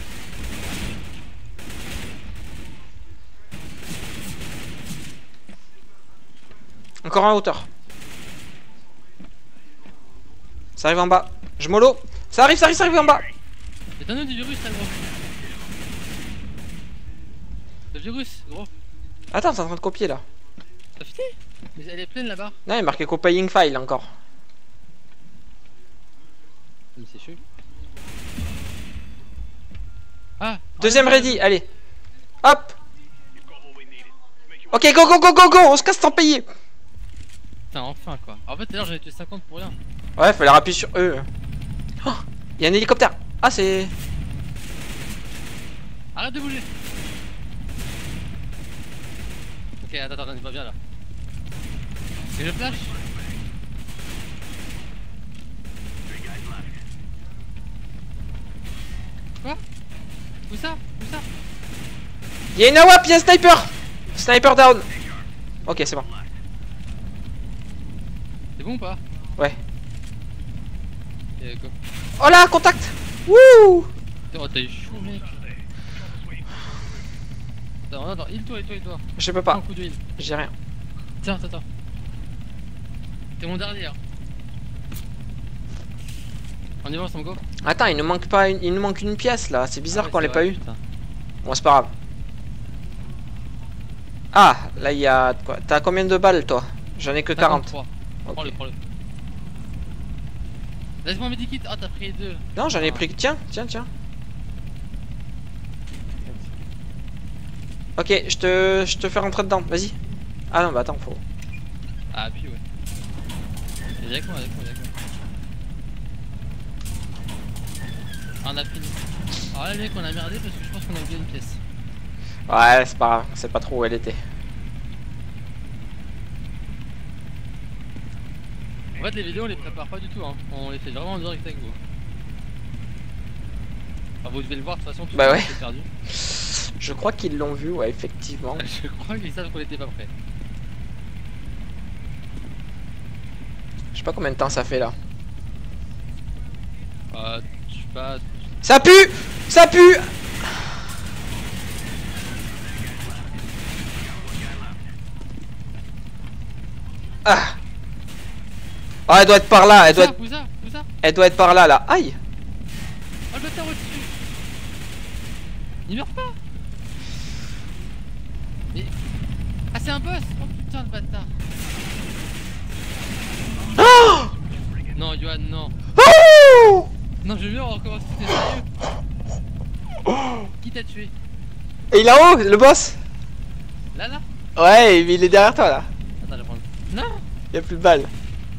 Encore un hauteur. Ça arrive en bas. Je mollo. Ça arrive en bas. Mais t'en as du virus là, gros. Le virus, gros. Attends, c'est en train de copier là. T'as fini? Mais elle est pleine là-bas. Non, il est marqué copying file encore. Mais c'est chaud. Ah. Deuxième ready, allez. Hop. Ok, go, go, go, go, go, on se casse sans payer. Putain, enfin quoi. En fait, tout à l'heure j'avais tué 50 pour rien. Ouais, fallait appuyer sur eux. Oh, y a un hélicoptère. Ah, c'est... Arrête de bouger. Ok, attends, on est pas bien là. Et je flash. Quoi? Où ça? Où ça? Y'a une AWP, y'a un sniper. Sniper down. Ok, c'est bon. C'est bon ou pas? Ouais. Et go. Oh là, contact. Wouh. Oh, t'as eu chaud, mec. Attends, heal-toi, heal-toi. Je peux Prends pas. un coup de heal. J'ai rien. Tiens, attends. T'es mon dernier. Hein. On y va, on go. Attends, il nous manque pas une... il nous manque une pièce là. C'est bizarre Ah ouais, qu'on c'est l'ait pas vrai, eu. putain. Bon, c'est pas grave. Ah, là il y a quoi? T'as combien de balles toi? J'en ai que 40. 53. Ok. Prends-le, prends-le. Laisse-moi un medikit. Ah, t'as pris les deux. Non, j'en ai pris. Tiens, tiens, tiens. Ok, je te fais rentrer dedans. Vas-y. Ah non, bah attends, faut. Ah, puis ouais. Viens avec moi, avec moi, avec moi. Ah, on a pris. Ah, là, mec, on a merdé parce que je pense qu'on a oublié une pièce. Ouais, c'est pas grave. C'est pas trop où elle était. En fait, les vidéos, on les prépare pas du tout. Hein. On les fait vraiment en direct avec vous. Enfin, vous devez le voir de toute façon. Tout Bah le ouais. monde s'est perdu. Je crois qu'ils l'ont vu, ouais, effectivement. Je crois qu'ils savent qu'on était pas prêts. Je sais pas combien de temps ça fait là. Je sais pas. Ça pue! Ça pue! Ah! Oh, elle doit être par là, elle doit être... Où ça? Où ça? Elle doit être par là, là. Aïe! Oh, le bâtard au-dessus! Il meurt pas! Mais... Ah, c'est un boss! Oh putain, le bâtard! Oh! Non, Johan, non! Oh! Non, je vais bien, on recommence, t'es sérieux? Qui t'a tué? Et là-haut, le boss? Là, là? Ouais, mais il est derrière toi là. Attends, je vais prendre. Non! Il y a plus de balles.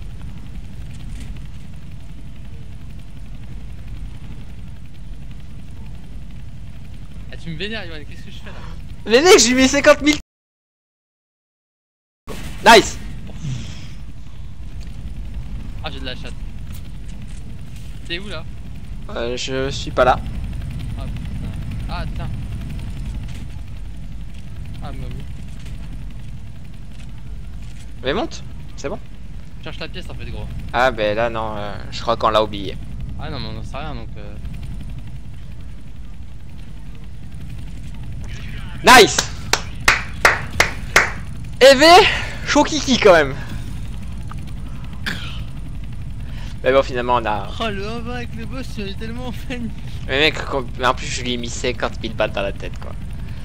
Ah, tu me vénères, Johan, qu'est-ce que je fais là? Mais mec, j'ai mis 50 000. Nice! Ah, j'ai de la chatte. T'es où là? Je suis pas là. Ah putain. Ah, tiens. Ah, mais oui. Mais monte, c'est bon. Cherche la pièce en fait, gros. Ah ben là non, je crois qu'on l'a oublié. Ah non, mais on en sait rien donc. Nice! EV, chaud kiki quand même. Mais bon, finalement on a... Oh, le 1-20 avec le boss, tu es tellement fan. Mais mec, en plus je lui ai mis 50 000 balles dans la tête quoi.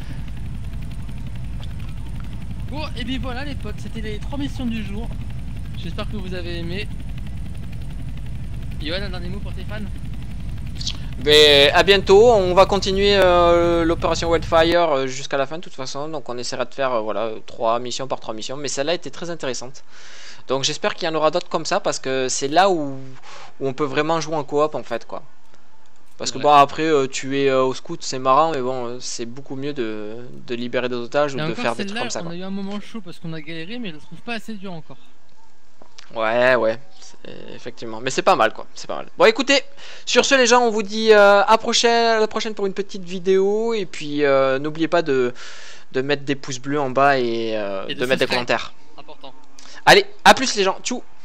Bon, et bien voilà les potes, c'était les 3 missions du jour. J'espère que vous avez aimé. Yoann, un dernier mot pour tes fans? Mais à bientôt, on va continuer l'opération Wildfire jusqu'à la fin de toute façon. Donc on essaiera de faire voilà 3 missions par 3 missions. Mais celle-là était très intéressante. Donc j'espère qu'il y en aura d'autres comme ça parce que c'est là où on peut vraiment jouer en coop en fait quoi. Parce que bon après tuer au scout c'est marrant mais bon c'est beaucoup mieux de libérer des otages ou de faire des trucs comme ça on quoi. a eu un moment chaud parce qu'on a galéré mais je le trouve pas assez dur encore. Ouais effectivement mais c'est pas mal quoi, c'est pas mal. Bon écoutez, sur ce les gens on vous dit à la prochaine pour une petite vidéo et puis n'oubliez pas de mettre des pouces bleus en bas et de mettre des commentaires. Important. Allez, à plus les gens, tchou.